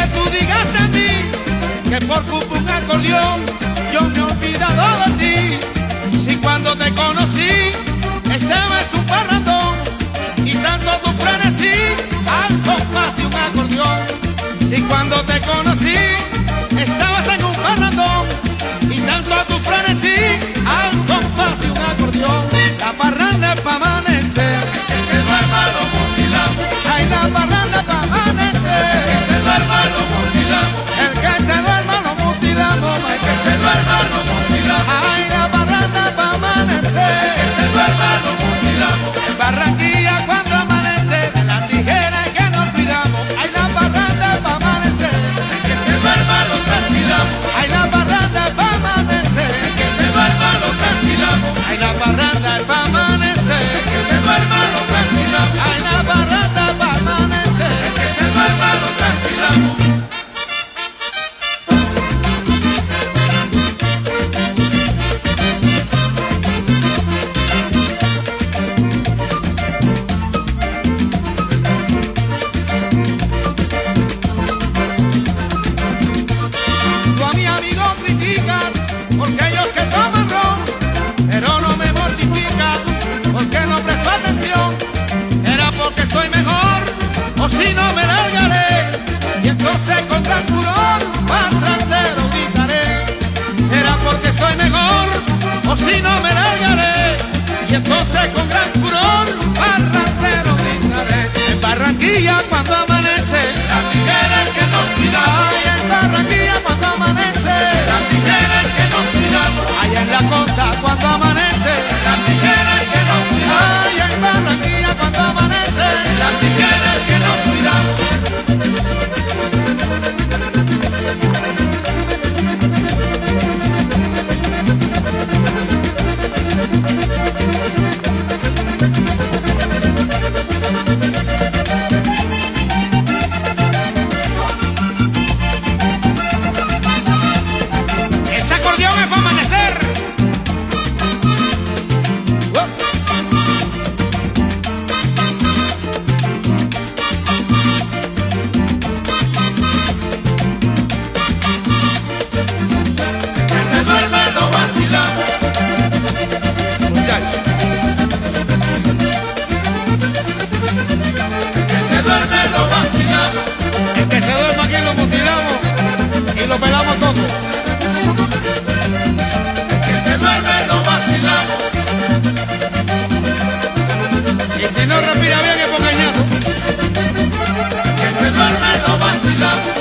que tú digas de mí que por culpa un acordeón yo me he olvidado de ti. Si cuando te conocí estabas un parrandón y dando tu frenesí al compás de un acordeón. Si cuando te conocí estabas en un parrandón y tanto tu frenesí al compás de un acordeón. La parranda es pa' amanecer, que se duerma lo mutilamos. ay, la parranda es pa' amanecer, Que se duerma lo mutilamos. el que se duerma lo mutilamos, Que se duerma lo mutilamos. ay, la parranda es pa' amanecer, Que se duerma lo mutilamos. en Barranquilla cuando amanece, de las tijeras que nos cuidamos, ay, la parranda es pa' amanecer, Que se duerma lo transpiramos. ay, la parranda es pa' amanecer, Que se duerma lo transpiramos. ay, la parranda es pa' amanecer, Que se duerma lo transpiramos. ay, la parranda es pa' amanecer. Que se duerma lo transpiramos. Tú a mi amigo criticas porque ellos que toman ron, pero no me mortificas porque no presto atención. Será porque estoy mejor o si no me largaré y entonces con gran furor parrandero gritaré. Será porque estoy mejor o si no me largaré y entonces con gran furor parrandero gritaré. En Barranquilla cuando amanece, Las tijeras que nos cuidamos. ay, en Barranquilla cuando amanece, Las tijeras que nos cuidamos. allá en la costa cuando amanece, Las tijeras que nos cuidamos. ay, en Barranquilla cuando amanece, Las tijeras que nos cuidamos. ese acordeón es para amanecer. Que se duerma lo vacilamos. Muchachos, Que se duerme lo vacilamos. el que se duerma aquí lo mutilamos y lo pelamos todo. Que se duerme lo vacilamos. Y si no respira bien es por cañazo. Que se duerme lo vacilamos.